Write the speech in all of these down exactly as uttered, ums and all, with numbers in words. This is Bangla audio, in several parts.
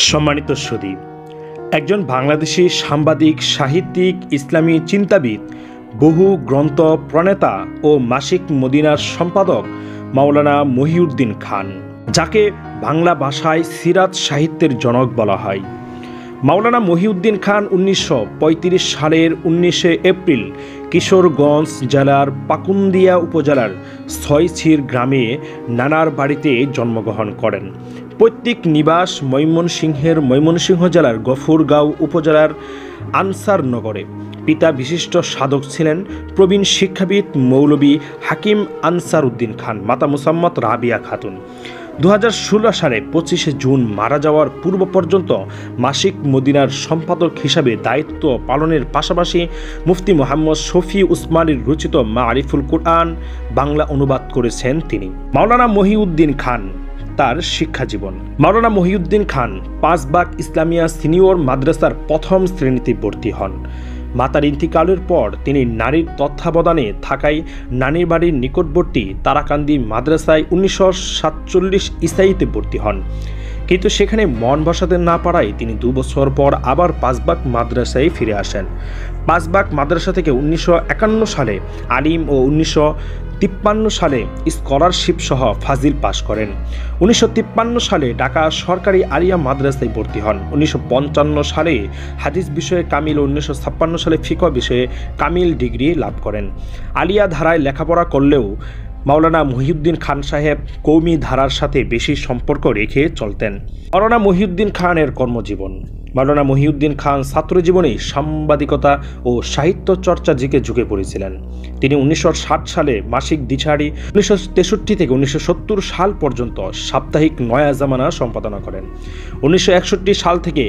সম্মানিত সুধী, একজন বাংলাদেশি সাংবাদিক, সাহিত্যিক, ইসলামী চিন্তাবিদ, বহু গ্রন্থ প্রণেতা ও মাসিক মদিনার সম্পাদক মাওলানা মহিউদ্দিন খান, যাকে বাংলা ভাষায় সিরাত সাহিত্যের জনক বলা হয়। মাওলানা মহিউদ্দিন খান উনিশশো পঁয়ত্রিশ সালের উনিশে এপ্রিল কিশোরগঞ্জ জেলার পাকুন্দিয়া উপজেলার ছয়ছির গ্রামে নানার বাড়িতে জন্মগ্রহণ করেন। পৈতৃক নিবাস ময়মনসিংহের ময়মনসিংহ জেলার গফরগাঁও উপজেলার আনসারনগরে। পিতা বিশিষ্ট সাধক ছিলেন প্রবীণ শিক্ষাবিদ মৌলভী হাকিম আনসার উদ্দিন খান, মাতা মুসাম্মত রাবিয়া খাতুন। দু হাজার ষোলো সালে পঁচিশে জুন মারা যাওয়ার পূর্ব পর্যন্ত মাসিক মদিনার সম্পাদক হিসাবে দায়িত্ব পালনের পাশাপাশি মুফতি মোহাম্মদ শফি উসমানীর রচিত মারিফুল কুরআন বাংলা অনুবাদ করেছেন তিনি। মাওলানা মহিউদ্দিন খান তার শিক্ষা জীবন। মাওলানা মহিউদ্দিন খান পাঁচবাগ ইসলামিয়া সিনিয়র মাদ্রাসার প্রথম শ্রেণীতে ভর্তি হন। মাতার ইন্তিকালের পর তিনি নারীর তত্ত্বাবধানে থাকায় নানির বাড়ির নিকটবর্তী তারাকান্দি মাদ্রাসায় উনিশশো সাতচল্লিশ ইসাইতে ভর্তি হন, কিন্তু সেখানে মন বসাতে না পারায় তিনি দু বছর পর আবার পাঁচবাগ মাদ্রাসায় ফিরে আসেন। পাঁচবাগ মাদ্রাসা থেকে উনিশশো একান্ন সালে আলিম ও উনিশশো তিপ্পান্ন সালে স্কলারশিপ সহ ফাজিল পাশ করেন। উনিশশো তিপ্পান্ন সালে ঢাকা সরকারি আলিয়া মাদ্রাসায় ভর্তি হন। উনিশশো পঞ্চান্ন সালে হাদিস বিষয়ে কামিল ও উনিশশো ছাপ্পান্ন সালে ফিকহ বিষয়ে কামিল ডিগ্রি লাভ করেন। আলিয়া ধারায় লেখাপড়া করলেও মাওলানা মহিউদ্দিন খান সাহেব কৌমি ধারার সাথে বেশি সম্পর্ক রেখে চলতেন। মাওলানা মহিউদ্দিন খানের কর্মজীবন। মাওলানা মহিউদ্দিন খান ছাত্রজীবনেই সাংবাদিকতা ও সাহিত্য চর্চা দিকে ঝুঁকে পড়েছিলেন। তিনি উনিশশো ষাট সালে মাসিক দিছাড়ি, উনিশশো তেষট্টি থেকে উনিশশো সত্তর সাল পর্যন্ত সাপ্তাহিক নয়া জামানা সম্পাদনা করেন। উনিশশো একষট্টি সাল থেকে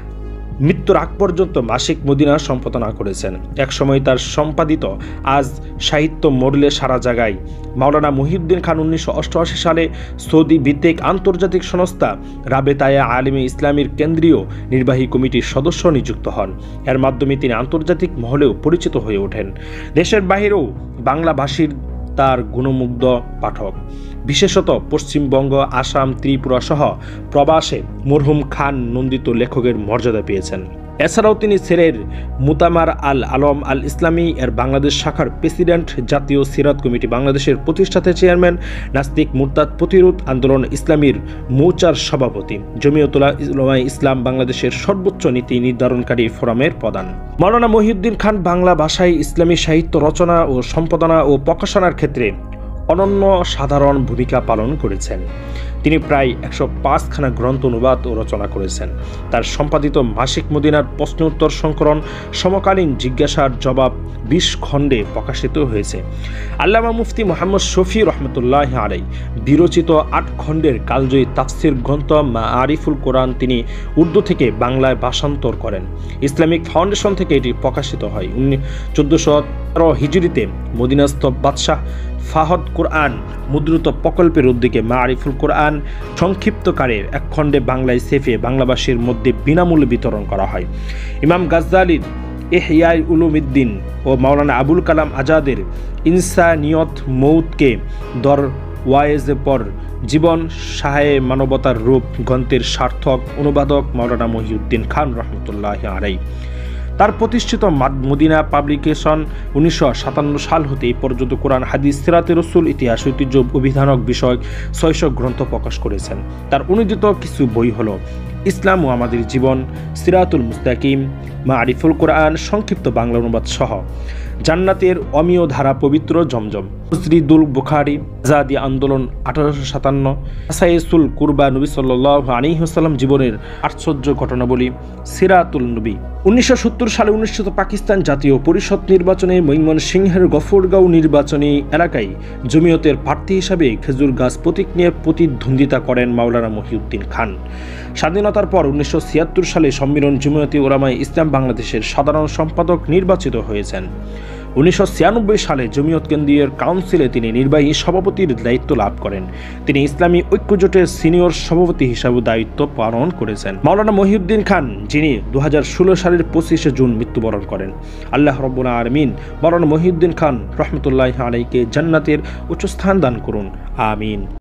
মৃত্যুর আগ পর্যন্ত মাসিক মদিনা সম্পাদনা করেছেন। একসময় তার সম্পাদিত আজ সাহিত্য মরলে সারা জায়গায়। মাওলানা মহিউদ্দিন খান উনিশশো অষ্টআশি সালে সৌদি ভিত্তিক আন্তর্জাতিক সংস্থা রাবেতায়ে আলেমে ইসলামীর কেন্দ্রীয় নির্বাহী কমিটির সদস্য নিযুক্ত হন। এর মাধ্যমে তিনি আন্তর্জাতিক মহলেও পরিচিত হয়ে ওঠেন। দেশের বাহিরেও বাংলাভাষীর তার গুণমুগ্ধ পাঠক, বিশেষত পশ্চিমবঙ্গ, আসাম, ত্রিপুরা সহ প্রবাসে মরহুম খান নন্দিত লেখকের মর্যাদা পেয়েছেন। এছাড়াও তিনি সেরের মুতামার আল আলম আল ইসলামী এর বাংলাদেশ শাখার প্রেসিডেন্ট, জাতীয় সিরাত কমিটি বাংলাদেশের প্রতিষ্ঠাতা চেয়ারম্যান, নাস্তিক মুরতাদ প্রতিরোধ আন্দোলন ইসলামীর মৌচার সভাপতি, জমিয়তুল উলামায়ে ইসলাম বাংলাদেশের সর্বোচ্চ নীতি নির্ধারণকারী ফোরামের প্রধান। মাওলানা মহিউদ্দিন খান বাংলা ভাষায় ইসলামী সাহিত্য রচনা ও সম্পাদনা ও প্রকাশনার ক্ষেত্রে অনন্য সাধারণ ভূমিকা পালন করেছেন। তিনি প্রায় একশো পাঁচখানা গ্রন্থ অনুবাদ ও রচনা করেছেন। তার সম্পাদিত মাসিক মদিনার প্রশ্নোত্তর সংকলন সমকালীন জিজ্ঞাসার জবাব বিশ খণ্ডে প্রকাশিত হয়েছে। আল্লামা মুফতি মোহাম্মদ শফি রহমতুল্লাহ আলাই বিরচিত আট খণ্ডের কালজয়ী তাফসির গ্রন্থ মারিফুল কোরআন তিনি উর্দু থেকে বাংলায় ভাষান্তর করেন। ইসলামিক ফাউন্ডেশন থেকে এটি প্রকাশিত হয়। চোদ্দশো তেরো হিজরিতে মদিনাস্থ বাদশাহ ফাহদ কোরআন মুদ্রিত প্রকল্পের উদ্যোগে মারিফুল কোরআন সংক্ষিপ্তকারে এক খণ্ডে বাংলায় সেফে বাংলাভাষীর মধ্যে বিনামূল্যে বিতরণ করা হয়। ইমাম গাজ্জালির ইহইয়া উলুমিদ্দিন ও মাওলানা আবুল কালাম আজাদের ইনসানিয়ত মৌতকে দর ওয়ায়েজে পর জীবন সাহায়ে মানবতার রূপ গ্রন্থের সার্থক অনুবাদক মাওলানা মহিউদ্দিন খান রহমতুল্লাহ আলাই। তার প্রতিষ্ঠিত মদিনা পাবলিকেশন উনিশশো সাতান্ন সাল হতে এই পর্যন্ত কোরআন, হাদিস, সিরাতে রসুল, ইতিহাস, ঐতিহ্য, অভিধানক বিষয়ক ছয়শ গ্রন্থ প্রকাশ করেছেন। তার অনুদিত কিছু বই হল ইসলাম ও আমাদের জীবন, সিরাতুল মুস্তাকিম, মারিফুল কোরআন সংক্ষিপ্ত বাংলা অনুবাদ সহ জান্নাতের অমীয় ধারা, পবিত্র জমজম, মুসরিদুল বুখারী, আজাদি আন্দোলন আঠারোশো সাতান্ন, আসাইসুল কুরবা, নবী সাল্লাল্লাহু আলাইহি ওয়াসাল্লাম জীবনের আশ্চর্য ঘটনাবলী, সিরাতুল নবী। উনিশশো সত্তর সালে অনুষ্ঠিত পাকিস্তান জাতীয় পরিষদ নির্বাচনে ময়মনসিংহের গফরগাঁও নির্বাচনী এলাকায় জমিয়তের প্রার্থী হিসাবে খেজুর গাছ প্রতীক নিয়ে প্রতিদ্বন্দ্বিতা করেন মাওলানা মহিউদ্দিন খান। স্বাধীনতার পর উনিশশো ছিয়াত্তর সালে সম্মিলন জমিয়তে উলামায়ে ইসলাম বাংলাদেশের সাধারণ সম্পাদক নির্বাচিত হয়েছেন। উনিশশো ছিয়ানব্বই সালে জমিয়ত কেন্দ্রীয় কাউন্সিলে তিনি নির্বাহী সভাপতির দায়িত্ব লাভ করেন। তিনি ইসলামী ঐক্যজোটের সিনিয়র সভাপতি হিসাবে দায়িত্ব পালন করেছেন। মাওলানা মহিউদ্দিন খান, যিনি দু হাজার ষোলো সালের পঁচিশে জুন মৃত্যুবরণ করেন, আল্লাহ রাব্বুল আলামিন মাওলানা মহিউদ্দিন খান রহমতুল্লাহ আলাইকে জান্নাতের উচ্চ স্থান দান করুন, আমিন।